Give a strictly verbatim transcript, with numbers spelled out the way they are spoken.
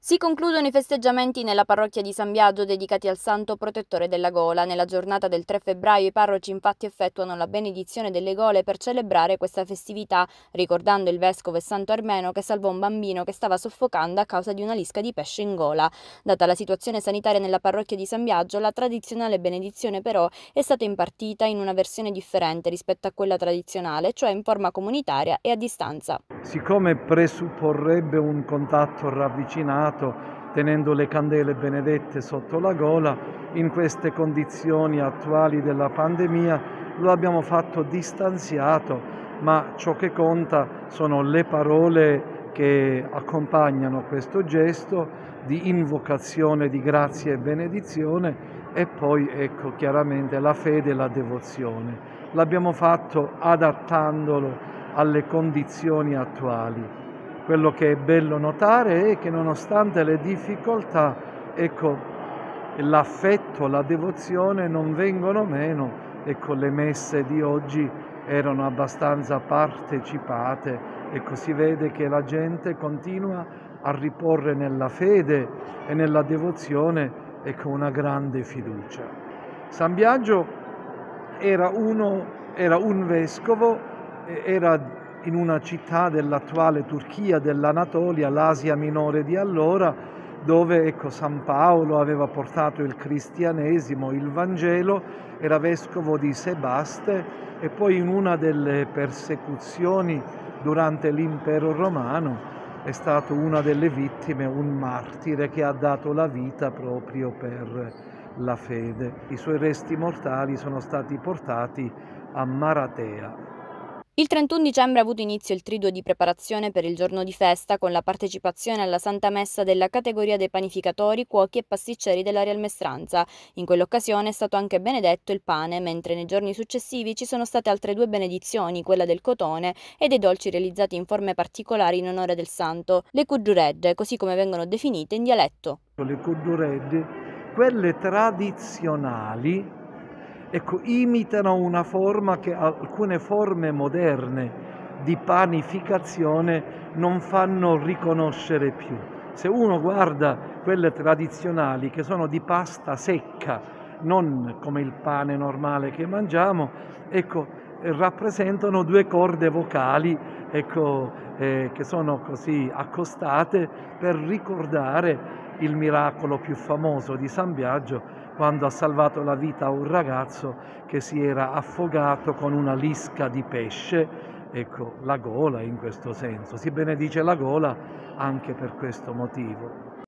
Si concludono i festeggiamenti nella parrocchia di San Biagio dedicati al Santo Protettore della Gola. Nella giornata del tre febbraio i parroci infatti effettuano la benedizione delle gole per celebrare questa festività, ricordando il vescovo e santo armeno che salvò un bambino che stava soffocando a causa di una lisca di pesce in gola. Data la situazione sanitaria nella parrocchia di San Biagio, la tradizionale benedizione però è stata impartita in una versione differente rispetto a quella tradizionale, cioè in forma comunitaria e a distanza. Siccome presupporrebbe un contatto ravvicinato, tenendo le candele benedette sotto la gola, in queste condizioni attuali della pandemia lo abbiamo fatto distanziato, ma ciò che conta sono le parole che accompagnano questo gesto di invocazione di grazia e benedizione e poi ecco chiaramente la fede e la devozione. L'abbiamo fatto adattandolo alle condizioni attuali. Quello che è bello notare è che nonostante le difficoltà, ecco, l'affetto, la devozione non vengono meno. Ecco, le messe di oggi erano abbastanza partecipate. Ecco, si vede che la gente continua a riporre nella fede e nella devozione, ecco, una grande fiducia. San Biagio era, uno, era un vescovo, era in una città dell'attuale Turchia, dell'Anatolia, l'Asia minore di allora, dove ecco, San Paolo aveva portato il cristianesimo, il Vangelo, era vescovo di Sebaste e poi in una delle persecuzioni durante l'impero romano è stato una delle vittime, un martire che ha dato la vita proprio per la fede. I suoi resti mortali sono stati portati a Maratea. Il trentuno dicembre ha avuto inizio il triduo di preparazione per il giorno di festa con la partecipazione alla Santa Messa della categoria dei panificatori, cuochi e pasticceri della Real Mestranza. In quell'occasione è stato anche benedetto il pane, mentre nei giorni successivi ci sono state altre due benedizioni, quella del cotone e dei dolci realizzati in forme particolari in onore del santo, le cudduredde, così come vengono definite in dialetto. Le cuddureddi, quelle tradizionali, ecco, imitano una forma che alcune forme moderne di panificazione non fanno riconoscere più. Se uno guarda quelle tradizionali che sono di pasta secca, non come il pane normale che mangiamo, ecco, rappresentano due corde vocali, ecco, eh, che sono così accostate per ricordare il miracolo più famoso di San Biagio, quando ha salvato la vita a un ragazzo che si era affogato con una lisca di pesce, ecco, la gola in questo senso. Si benedice la gola anche per questo motivo.